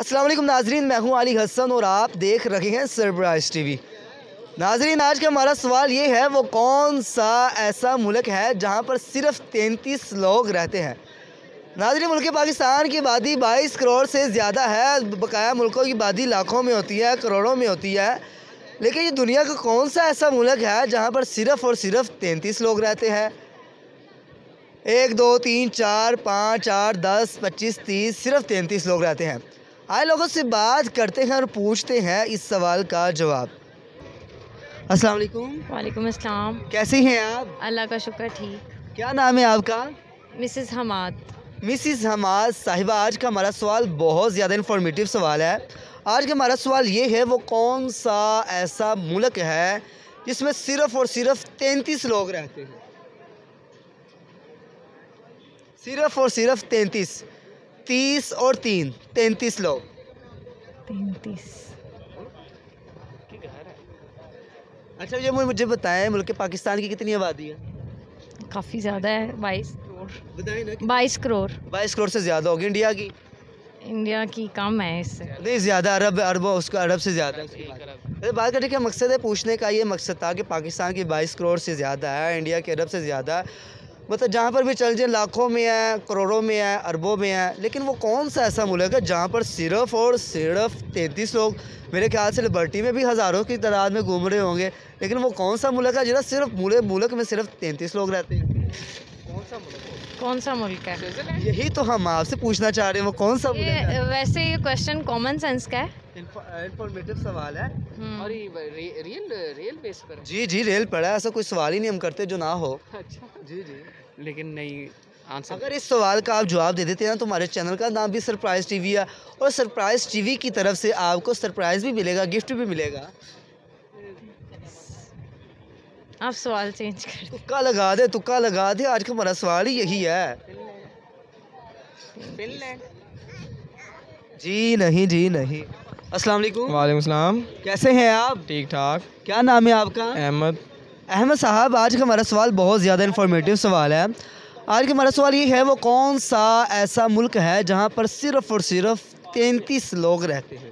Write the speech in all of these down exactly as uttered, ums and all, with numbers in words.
अस्सलाम वालेकुम नाजरीन, मैं हूं अली हसन और आप देख रहे हैं सरप्राइज टीवी। नाजरीन, आज का हमारा सवाल ये है, वो कौन सा ऐसा मुल्क है जहां पर सिर्फ तैंतीस लोग रहते हैं। नाजरीन, मुल्क पाकिस्तान की आबादी बाईस करोड़ से ज़्यादा है। बकाया मुल्कों की आबादी लाखों में होती है, करोड़ों में होती है, लेकिन ये दुनिया का कौन सा ऐसा मुल्क है जहाँ पर सिर्फ और सिर्फ तैंतीस लोग रहते हैं। एक दो तीन चार पाँच आठ दस पच्चीस तीस, सिर्फ तैंतीस लोग रहते हैं। आए लोगों से बात करते हैं और पूछते हैं इस सवाल का जवाब। अस्सलाम वालेकुम। वालेकुम अस्सलाम। कैसी हैं आप? अल्लाह का शुक्र, ठीक। क्या नाम है आपका? मिसेस हमाद। मिसिस हमाद साहिबा, आज का हमारा सवाल बहुत ज़्यादा इन्फॉर्मेटिव सवाल है। आज का हमारा सवाल ये है, वो कौन सा ऐसा मुल्क है जिसमें सिर्फ और सिर्फ तैंतीस लोग रहते हैं। सिर्फ और सिर्फ तैंतीस, तीस और तीन, तैंतीस लोग। तैंतीस। अच्छा, ये मुझे बताएं, मुल्क पाकिस्तान की कितनी आबादी है? काफ़ी ज़्यादा है, बाईस करोड़। बताएं ना। बाईस करोड़। बाईस करोड़ से ज़्यादा होगी। इंडिया की? इंडिया की कम है इससे। नहीं, ज़्यादा, अरब अरबों उसका अरब से ज़्यादा है। बात करने का मकसद है, पूछने का ये मकसद था कि पाकिस्तान की बाईस करोड़ से ज़्यादा है, इंडिया के अरब से ज़्यादा है। मतलब जहाँ पर भी चल जाए लाखों में है, करोड़ों में है, अरबों में है, लेकिन वो कौन सा ऐसा मुल्क है जहाँ पर सिर्फ और सिर्फ तैंतीस लोग। मेरे ख्याल से लिबर्टी में भी हज़ारों की तादाद में घूम रहे होंगे, लेकिन वो कौन सा मुल्क है जरा सिर्फ मुल्क मुल्क में सिर्फ तैंतीस लोग रहते हैं। कौन सा मुल्क है? कौन सा मुल्क है? यही तो हम आपसे पूछना चाह रहे हैं, वो कौन सा मुल्क है? वैसे ये क्वेश्चन कॉमन सेंस का है, इन्फॉर्मेटिव सवाल है और ये रियल रियल बेस पर है। जी जी, रेल पड़ा है, ऐसा कोई सवाल ही नहीं हम करते जो ना हो। अच्छा जी जी, लेकिन नहीं आंसर। अगर इस सवाल का आप जवाब दे देते हैं तो हमारे चैनल का नाम भी सरप्राइज टीवी है, और सरप्राइज टीवी की तरफ से आपको सरप्राइज भी मिलेगा, गिफ्ट भी मिलेगा। आप सवाल चेंज कर। तुक्का लगा दे, तुक्का लगा दे, आज का हमारा सवाल ही यही है। फिनलैंड। जी नहीं, जी नहीं। अस्सलाम वालेकुम। वालेकुम सलाम। कैसे हैं आप? ठीक ठाक। क्या नाम है आपका? अहमद। अहमद साहब, आज का हमारा सवाल बहुत ज़्यादा इन्फॉर्मेटिव सवाल है। आज का हमारा सवाल ये है, वो कौन सा ऐसा मुल्क है जहाँ पर सिर्फ और सिर्फ तैंतीस लोग रहते हैं।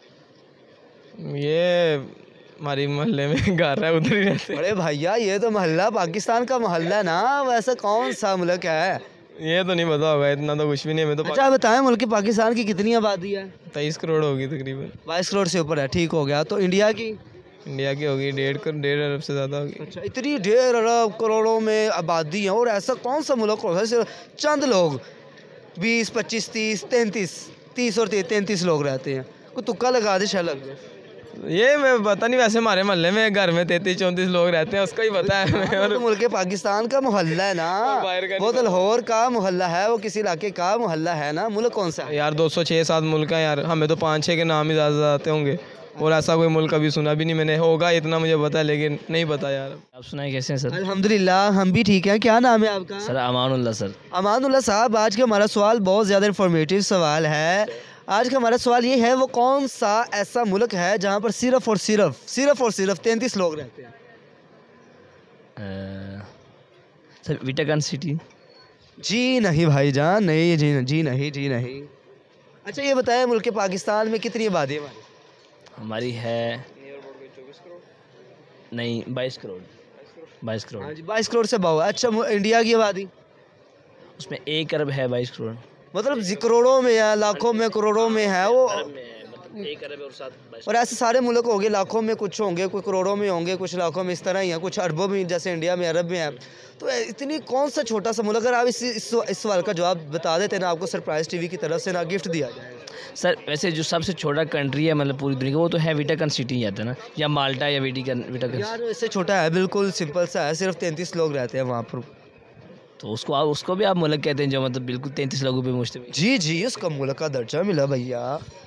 ये हमारी मोहल्ले में घर है, उधर ही रहते हैं। अरे भैया, ये तो मोहल्ला पाकिस्तान का मोहल्ला है ना, वैसा कौन सा मुल्क है? ये तो नहीं पता होगा, इतना तो कुछ भी नहीं। मैं तो अच्छा बताएं, मुल्क पाकिस्तान की कितनी आबादी है? तेईस करोड़ होगी तकरीबन। बाईस करोड़ से ऊपर है, ठीक हो गया। तो इंडिया की? इंडिया की होगी डेढ़ कर डेढ़ अरब से ज़्यादा होगी। अच्छा, इतनी ढेर अरब करोड़ों में आबादी है, और ऐसा कौन सा मुल्क होता है सिर्फ चंद लोग बीस पच्चीस तीस तैंतीस, तीस और तैंतीस लोग रहते हैं? कोई तुक्का लगा दे, शायद लग जाए। ये मैं पता नहीं, वैसे हमारे मोहल्ले में घर में तैंतीस चौंतीस लोग रहते हैं, उसका ही पता है हमें। और तो मुल्क पाकिस्तान का मोहल्ला है ना, वो तो लाहौर का मोहल्ला है, वो किसी इलाके का मोहल्ला है ना। मुल्क कौन सा है यार? दो सौ छः सात मुल्क हैं यार, हमें तो पाँच छः के नाम ही ज़्यादा आते होंगे, और ऐसा कोई मुल्क कभी सुना भी नहीं मैंने। होगा इतना मुझे पता है, लेकिन नहीं पता यार। आप सुनाए कैसे हैं सर? अल्हम्दुलिल्लाह, हम भी ठीक हैं। क्या नाम है आपका? सर अमानुल्लाह। सर अमानुल्लाह साहब, आज का हमारा सवाल बहुत ज़्यादा इन्फॉर्मेटिव सवाल है। आज का हमारा सवाल ये है, वो कौन सा ऐसा मुल्क है जहाँ पर सिर्फ और सिर्फ सिर्फ और सिर्फ तैंतीस लोग रहते हैं। आ, सर विटागन सिटी। जी नहीं भाईजान, नहीं जी जी नहीं, जी नहीं। अच्छा, ये बताएं, मुल्क पाकिस्तान में कितनी आबादी है हमारी? हमारी है नहीं बाईस करोड़। बाईस करोड़। हाँ जी, बाईस करोड़ से बहु। अच्छा, इंडिया की आबादी? उसमें एक अरब है, बाईस करोड़। मतलब जी करोड़ों में है, लाखों में, करोड़ों में है वो। मतलब एक अरब और साथ और ऐसे सारे मुल्क होंगे, लाखों में कुछ होंगे, कुछ करोड़ों में होंगे, कुछ लाखों में, इस तरह ही है, कुछ अरबों में, जैसे इंडिया में अरब में है। तो इतनी कौन सा छोटा सा मुल्क? अगर आप इस इस, इस सवाल का जवाब बता देते ना, आपको सरप्राइज टीवी की तरफ से ना गिफ्ट दिया जाएगा। सर वैसे जो सबसे छोटा कंट्री है मतलब पूरी दुनिया का, वो तो है विटागन सिटी जाता है ना, या माल्टा या विटागन विटागन। यार इससे छोटा है, बिल्कुल सिंपल सा है, सिर्फ तैंतीस लोग रहते हैं वहाँ पर। तो उसको आप उसको भी आप मुल्क कहते हैं जो मतलब बिल्कुल तैंतीस लोगों पे मुश्तमिल। जी जी, उसका मुल्क का दर्जा मिला भैया।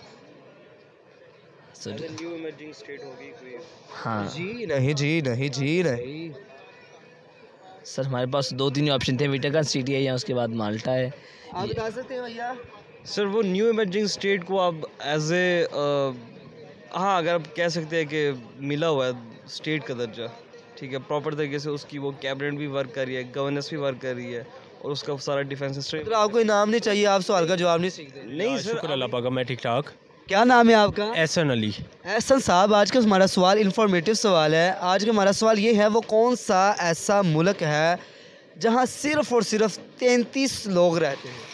न्यू इमर्जिंग स्टेट होगी कोई? हाँ जी नहीं, जी नहीं, जी नहीं। सर हमारे पास दो तीन ऑप्शन थे, विटागन सिटी है या उसके बाद माल्टा है। आप बता सकते हैं भैया? सर वो न्यू इमर्जिंग स्टेट को आप एज ए हाँ, अगर आप कह सकते हैं कि मिला हुआ है स्टेट का दर्जा, ठीक है, प्रॉपर तरीके से उसकी वो कैबिनेट भी वर्क कर रही है, गवर्नेंस भी वर्क कर रही है, और उसका सारा डिफेंस सिस्टम। तो आपको इनाम नहीं चाहिए, आप सवाल का जवाब नहीं सीखते? नहीं सर, शुक्र अल्लाह पाक, मैं ठीक ठाक। क्या नाम है आपका? एहसन अली। एहसन साहब, आज का हमारा सवाल इन्फॉर्मेटिव सवाल है। आज का हमारा सवाल ये है, वो कौन सा ऐसा मुल्क है जहाँ सिर्फ और सिर्फ तैंतीस लोग रहते हैं?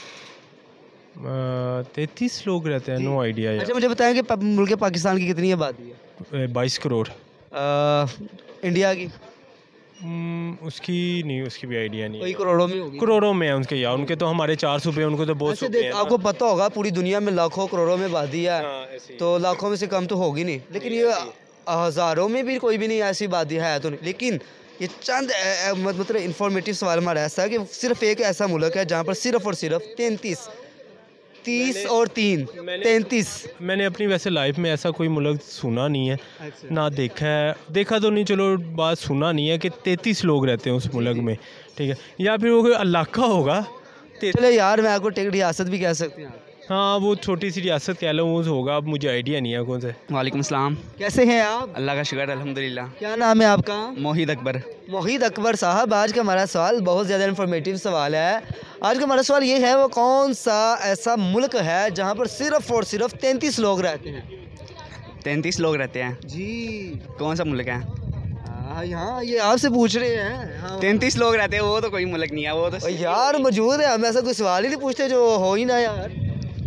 तैंतीस लोग रहते हैं, नो आइडिया अच्छा यार। मुझे बताएं कि प- मुल्क पाकिस्तान की कितनी आबादी है? बाईस करोड़। अ, इंडिया की हम्म, उसकी नहीं, उसकी भी आइडिया नहीं वही है। करोड़ों में होगी। करोड़ों में है उनके यार, उनके तो हमारे चार सूबे, उनको तो बहुत ऐसे सूबे देख, हैं ना। आपको पता होगा पूरी दुनिया में लाखों करोड़ों में आबादी है, हाँ, ऐसे ही। तो लाखों में से कम तो होगी नहीं, लेकिन ये हज़ारों में भी कोई भी नहीं ऐसी आबादी है तो नहीं। लेकिन ये चंद ए- ए- मत- मतलब इंफॉर्मेटिव सवाल हमारा ऐसा है कि सिर्फ एक ऐसा मुल्क है जहाँ पर सिर्फ और सिर्फ तैंतीस तीस और तीन तैंतीस। मैंने अपनी वैसे लाइफ में ऐसा कोई मुल्क सुना नहीं है, ना देखा है। देखा तो नहीं, चलो बात सुना नहीं है कि तैंतीस लोग रहते हैं उस मुल्क में, ठीक है। या फिर वो कोई इलाका होगा। ते- चले यार, मैं आपको टेक रियासत भी कह सकती हूँ। हाँ, वो छोटी सी रियासत कह लो, वो होगा। अब मुझे आइडिया नहीं है कौन सा। वालेकुम सलाम। कैसे हैं आप? अल्लाह का शुक्र अल्हम्दुलिल्लाह। क्या नाम है आपका? मोहिद अकबर। मोहिद अकबर साहब, आज का हमारा सवाल बहुत ज़्यादा इन्फॉर्मेटिव सवाल है। आज का हमारा सवाल ये है, वो कौन सा ऐसा मुल्क है जहाँ पर सिर्फ और सिर्फ तैंतीस लोग रहते हैं? तैंतीस लोग रहते हैं। जी कौन सा मुल्क है? हाँ, यहाँ ये आपसे पूछ रहे हैं। हाँ। तैंतीस लोग रहते हैं, वो तो कोई मुल्क नहीं है, वो तो और यार मौजूद है, हम ऐसा कोई सवाल ही नहीं पूछते जो हो ही ना यार।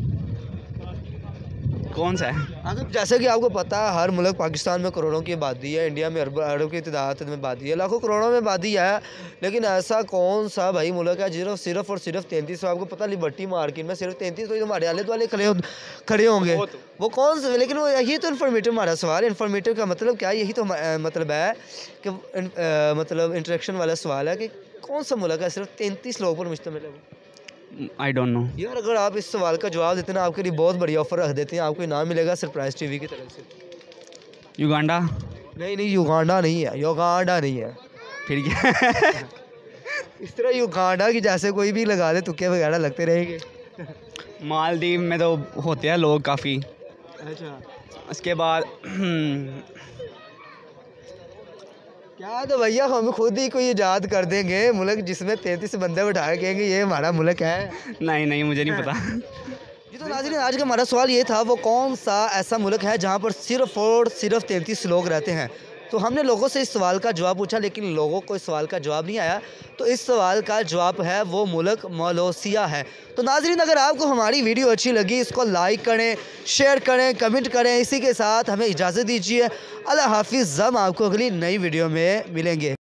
कौन सा है? अगर जैसे कि आपको पता है, हर मुल्क पाकिस्तान में करोड़ों की आबादी है, इंडिया में अरब अरब की तादाद में आबादी है, लाखों करोड़ों में आबादी है, लेकिन ऐसा कौन सा भाई मुल्क है जिसमें सिर्फ और सिर्फ तैंतीस? आपको पता लिबर्टी मार्केट में सिर्फ तैंतीस, तो हमारे आले वाले खड़े हो खड़े होंगे, वो कौन सा? लेकिन वो यही तो इन्फॉर्मेटिव हमारा सवाल। इन्फॉर्मेटिव का मतलब क्या है? यही तो हमा- मतलब है कि अ, मतलब इंटरेक्शन वाला सवाल है कि कौन सा मुल्क है सिर्फ तैंतीस लोगों पर मुश्तमिल है वो? I don't know. यार अगर आप इस सवाल का जवाब देते ना, आपके लिए बहुत बड़ी ऑफर रख देते हैं, आपको इनाम मिलेगा सरप्राइज टीवी की तरफ से। युगांडा? नहीं नहीं, युगांडा नहीं है, युगांडा नहीं है। फिर क्या? इस तरह युगांडा की जैसे कोई भी लगा दे, तुक्के वगैरह लगते रहेंगे। मालदीव में तो होते हैं लोग काफ़ी। अच्छा, उसके बाद क्या तो भैया हम खुद ही कोई ईजाद कर देंगे मुल्क जिसमें तैंतीस बंदे उठा के कहेंगे ये हमारा मुल्क है। नहीं नहीं, मुझे नहीं पता। जी तो नाज़रीन, आज का हमारा सवाल ये था, वो कौन सा ऐसा मुल्क है जहाँ पर सिर्फ और सिर्फ तैंतीस लोग रहते हैं? तो हमने लोगों से इस सवाल का जवाब पूछा, लेकिन लोगों को इस सवाल का जवाब नहीं आया। तो इस सवाल का जवाब है वो मुल्क मलेशिया है। तो नाज़रीन, अगर आपको हमारी वीडियो अच्छी लगी, इसको लाइक करें, शेयर करें, कमेंट करें। इसी के साथ हमें इजाज़त दीजिए। अल्लाह हाफिज़। हम आपको अगली नई वीडियो में मिलेंगे।